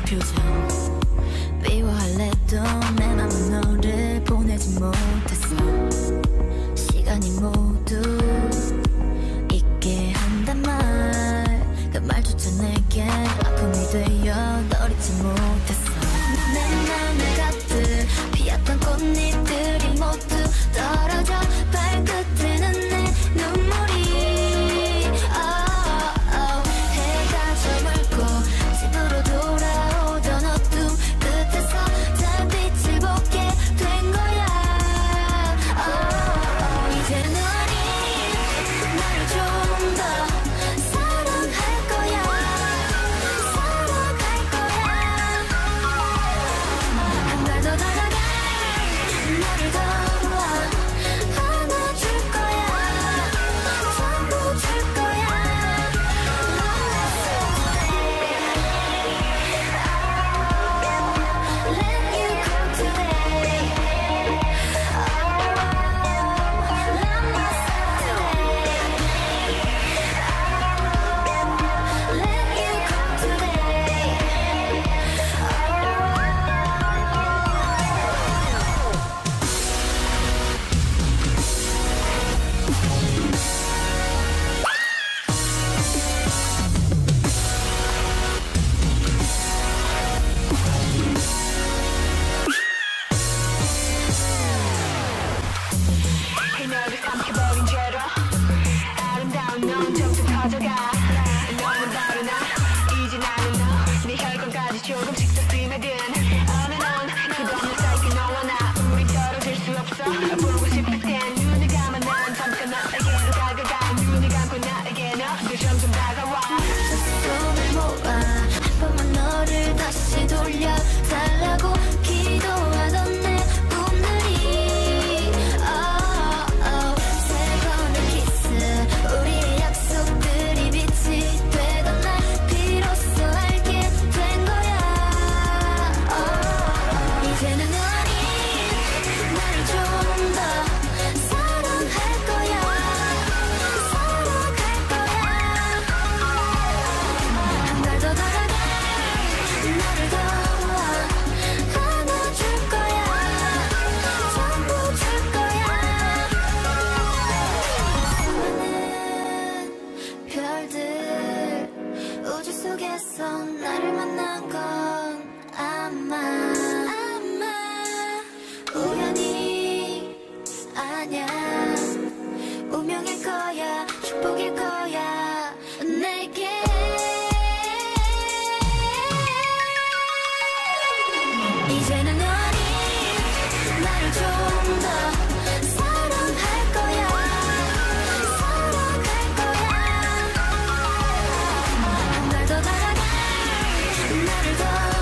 표정 미워할래도 내 맘은 너를 보내지 못했어. 시간이 모두 잊게 한단 말 그 말조차 내게 아픔이 되어 널 잊지 못했어. 내 맘에 가득 피었던 꽃잎들이 모두 떨어져 발끝에는 내 눈물이 해가 저물고 집으로 돌아오던 어둠 끝에서 달빛을 보게 된 거야. 이제는 너는 나를 좀 더 사랑할 거야. 사랑할 거야. 한 발 더 다가가 너를 더 안아줄 거야. 전부 줄 거야. Let you go today. Love myself today. Let you go today. 그녀를 삼켜버린 죄로 아름다운 넌 점점 커져가. 너는 바로 나 이제 나는 너. 네 혈관까지 조금씩 더 스며든 어느 넌 끝없는 사이클 너와 나 우리 떨어질 수 없어. 보고 싶을 땐 눈을 감아 난 잠깐 너에게로 다가가. 눈을 감고 나에게 너도 점점 다가와. 손을 모아 한 번만 너를 다시 돌려달라고 기도하던 내 꿈들이 세 번의 키스 우리의 약속들이 빛이 되던 날 비로소 알게 된 거야. 이제는 너는 나를 좀 더 사랑할 거야. 사랑할 거야. 한 발 더 다가가 너를 더 안아줄 거야. 전부 줄 거야. 수많은 별들 우주 속에서 나를 만난 건 아마 우연이 아냐. 운명일 거야. 축복일 거야. 내게 이제는 너는 나를 좀 더 사랑할 거야. 사랑할 거야. 한 발 더 다가가 너를 더